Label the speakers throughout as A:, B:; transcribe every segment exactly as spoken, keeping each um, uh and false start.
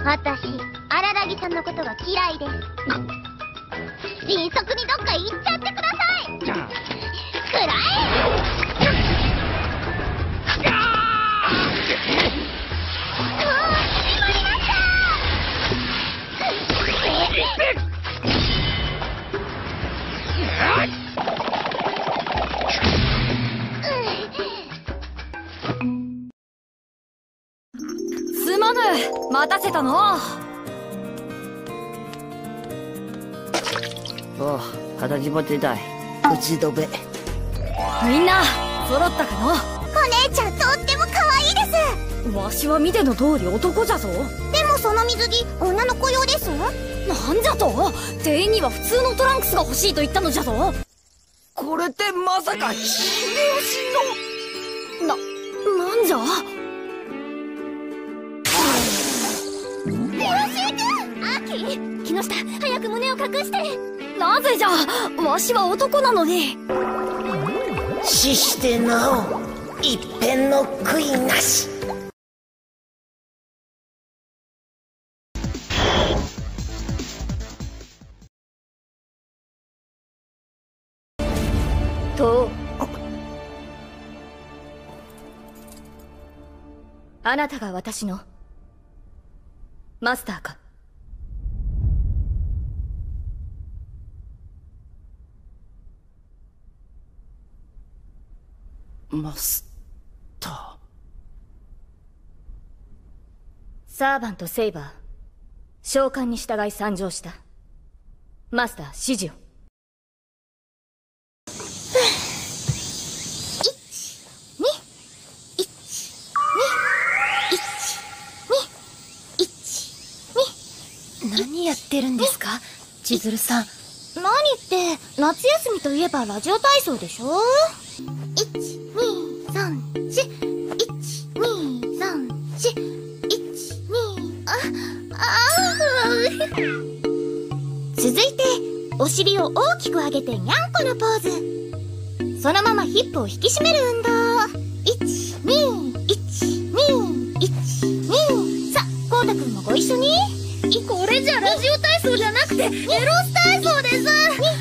A: 私、荒らぎさんのことが嫌いです。迅速にどっか行っちゃってください。くらえ。
B: すまぬ、待たせたの。
C: おう、肌着も出たい。打ち止め。
B: みんな揃ったかの？
A: お姉ちゃんとっても可愛いです。
B: わしは見ての通り男じゃぞ。
A: でもその水着女の子用です。
B: なんじゃと？店員には普通のトランクスが欲しいと言ったのじゃぞ。
C: これってまさか秀吉の？
B: な、なんじゃ？
A: 木下、早く胸を隠して。
B: なぜじゃ、わしは男なのに。
C: 死してなお一片の悔いなし。
B: とあなたが私のマスターか？
C: マスター。
B: サーバント・セイバー、召喚に従い参上した。マスター指示を。
D: 何やってるんですか、千鶴さん。
A: 何って夏休みといえばラジオ体操でしょ。いちにさんしいちにさんしいちにああ続いてお尻を大きく上げてにゃんこのポーズ。そのままヒップを引き締める運動。いちにいちにいちにさあ、こうたくんもご一緒に。これじゃラジオ体操じゃなくてエロス体操です。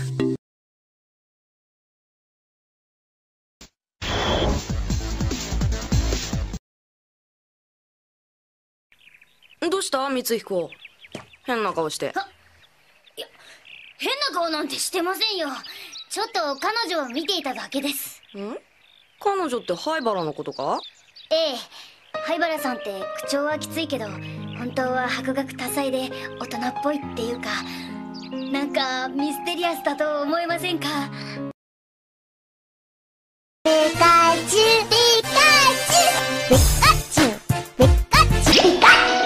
E: どうした光彦、変な顔して。
A: いや、変な顔なんてしてませんよ。ちょっと彼女を見ていただけです。
E: ん？彼女って灰原のことか？
A: ええ、灰原さんって口調はきついけど本当は博学多彩で大人っぽいっていうか、なんかミステリアスだと思いませんか？ピカチュウピカチュウピカチュウピカチュウピカ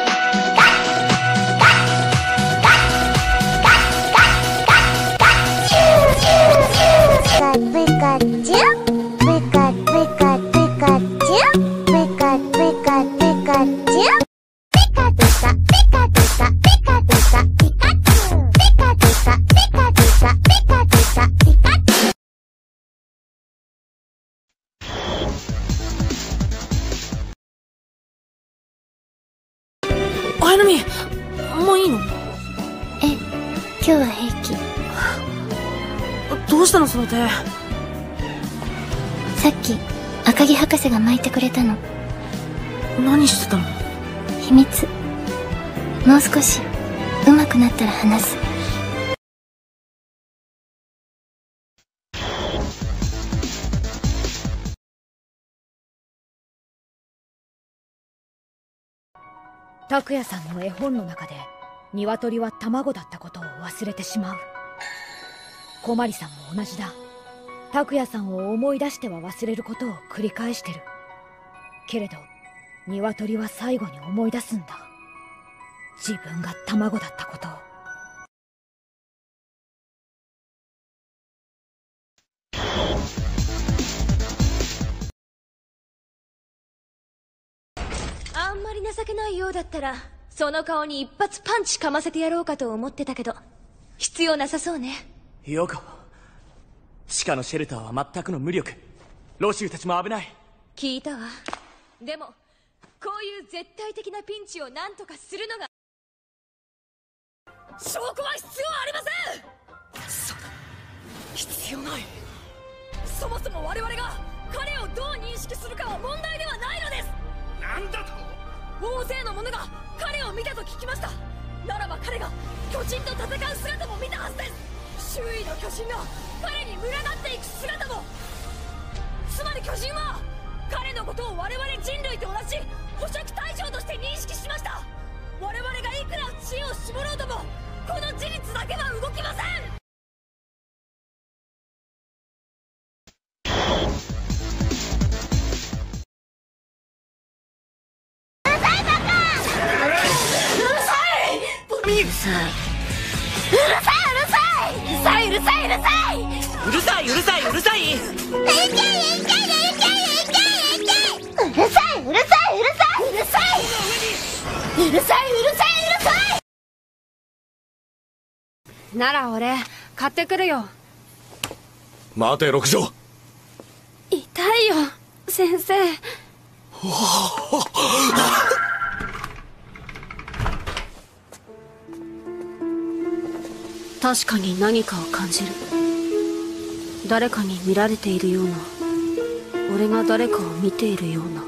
A: ピカチュウピカピカピカチュウピカピカピカチュウピカピカピカピカピカピカピカチュウピカピカピカピカピカピカピカチュウ。
B: 綾波、もういいの？
A: え、今日は平気。
B: どうしたのその手。
A: さっき赤木博士が巻いてくれたの。
B: 何してたの？
A: 秘密。もう少し上手くなったら話す。
F: 拓也さんの絵本の中で鶏は卵だったことを忘れてしまう。小鞠さんも同じだ。拓也さんを思い出しては忘れることを繰り返してる。けれど鶏は最後に思い出すんだ。自分が卵だったことを。
D: あんまり情けないようだったらその顔に一発パンチかませてやろうかと思ってたけど、必要なさそうね。
G: ヨコ、地下のシェルターは全くの無力。ロシューたちも危ない。
D: 聞いたわ。でもこういう絶対的なピンチを何とかするのが
B: 証拠は必要ありません。
G: 必要ない。
B: そもそも我々が彼をどう認識するかは問題ではないのです。
H: なんだと。
B: 大勢の者が彼を見たと聞きました。ならば彼が巨人と戦う姿も見たはずです。周囲の巨人が彼に群がっていく姿も。つまり巨人は彼のことを我々人類と同じ捕食対象として認識しました。我々がいくら知恵を絞ろうともこの事実だけは動きません。
C: うるさい。
A: うるさいうるさいうるさいうるさいう
G: るさいうるさいうるさい。
A: うるさいうるさいうるさいうるさいうるさいうるさいうるさい。
D: なら俺買ってくるよ。
H: 待て六条。
D: 痛いよ先生。確かに何かを感じる。誰かに見られているような、俺が誰かを見ているような。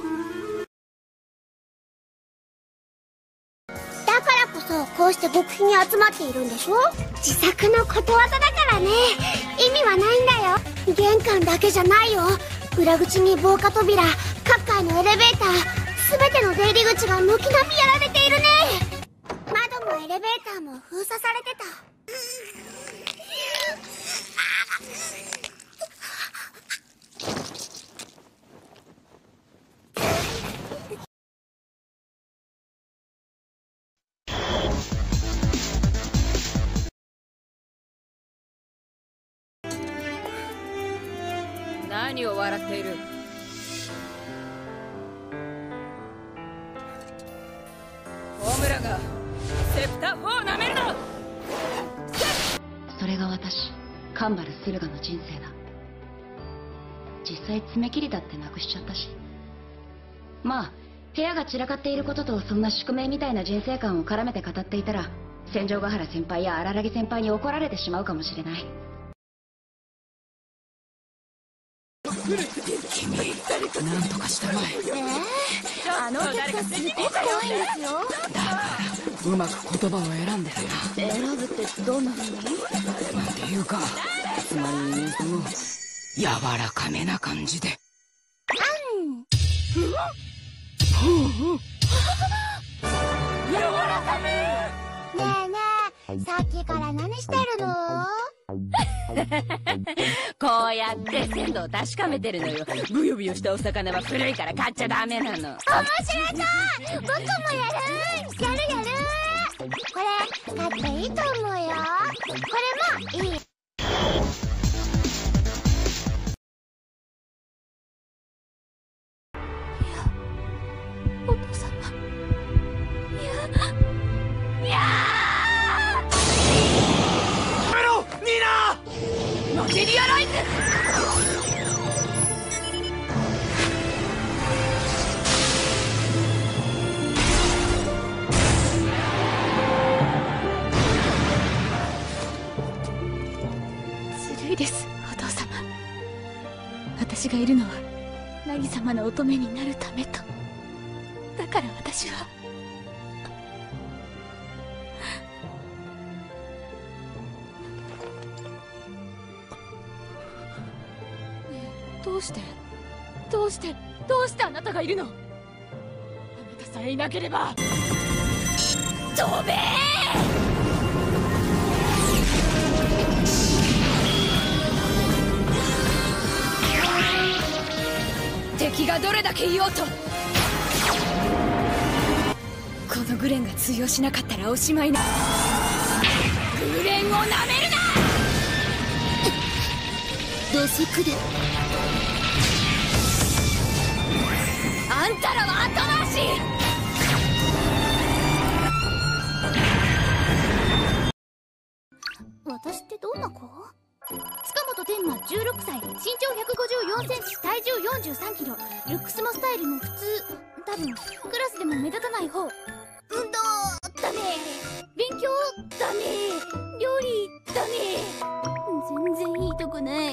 A: だからこそこうして極秘に集まっているんでしょ。自作のことわざだからね。意味はないんだよ。玄関だけじゃないよ。裏口に防火扉、各階のエレベーター、全ての出入り口が軒並みやられているね。窓もエレベーターも封鎖されてた。
B: 何を笑っている。ホムラがセプターフォーをなめるな。
I: それが私、カンバル・スルガの人生だ。実際爪切りだってなくしちゃったし。まあ部屋が散らかっていることとそんな宿命みたいな人生観を絡めて語っていたら戦場ヶ原先輩や荒木先輩に怒られてしまうかもしれない。
E: 君、なんとかしたまえ。
A: えー、あのお客さんすごく多いんですよ。
E: だからうまく言葉を選んでるな。
A: 選ぶってどんな風に？
E: なんていうか、つまりその柔らかめな感じで。
A: うん。柔らかめ。ねえねえ、さっきから何してるの？
B: こうやって鮮度を確かめてるのよ。ブヨブヨしたお魚は古いから買っちゃダメなの。面
A: 白そう。僕もやる。やるやる。これ買っていいと思うよ。これもいい。お父様。いや。いや。
H: やめろ、ニーナ。
B: マテリアライズ。
J: ずるいです、お父様。私がいるのは凪様の乙女になるためと。だから私はどうしてどうしてどうしてあなたがいるの？あなたさえいなければ。
B: 飛べー！敵がどれだけいようと、
J: このグレンが通用しなかったらおしまいな。
B: グレンをなめるな。
A: 土足で。
B: あんたらは後回し。
A: 私ってどんな子？塚本天馬じゅうろくさい、身長ひゃくごじゅうよんセンチ、体重よんじゅうさんキロ、ルックスもスタイルも普通。多分クラスでも目立たない方。運動だね。
J: 勉強ダメ、料理ダメ、全然いいとこない。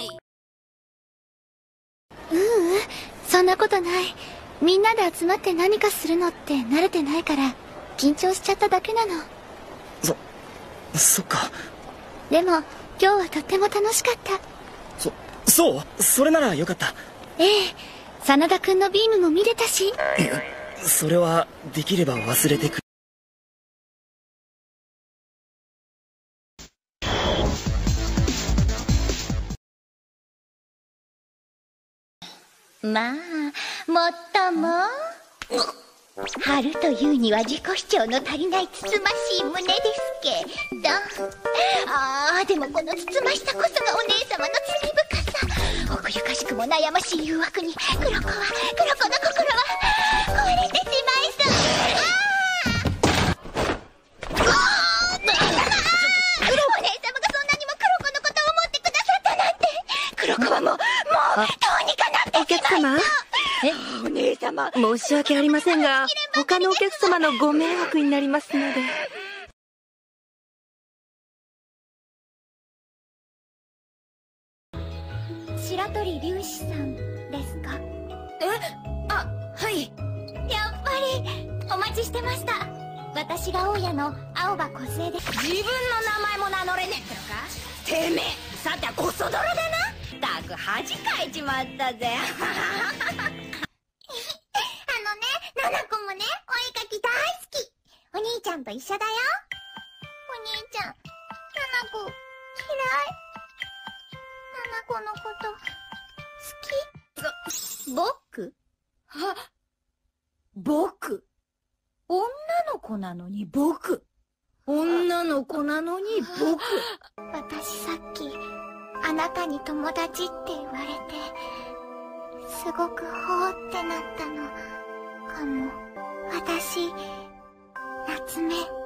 A: ううん、そんなことない。みんなで集まって何かするのって慣れてないから緊張しちゃっただけなの。
C: そそっか。
A: でも今日はとっても楽しかった。
C: そそうそれならよかった。
A: ええ、真田くんのビームも見れたし。
C: それはできれば忘れてくれ。
A: まあ、もっとも春というには自己主張の足りないつつましい胸ですけど、ああでもこのつつましさこそがお姉様の罪深さ。奥ゆかしくも悩ましい誘惑に黒子は黒子の心は壊れてしまいそう。ああお姉様がそんなにも黒子のことを思ってくださったなんて。黒子はもうもうどうにかなってしまいそう。
K: え、お姉様、申し訳ありませんが、他のお客様のご迷惑になりますので。
A: 白鳥龍子さんですか？
B: え、あ、はい。
A: やっぱりお待ちしてました。私が大家の青葉梢です。
B: 自分の名前も名乗れねえってのか。てめえ、さてはこそ泥だな。たく恥かいちまったぜ。
A: あのね、ナナコもね、お絵かき大好き。お兄ちゃんと一緒だよ。お兄ちゃん、ナナコ嫌い。ナナコのこと好き？
B: 僕？は、僕？女の子なのに僕？女の子なのに僕？
A: 私さっき、あなたに友達って言われて、すごくほーってなったのかも。私、夏目。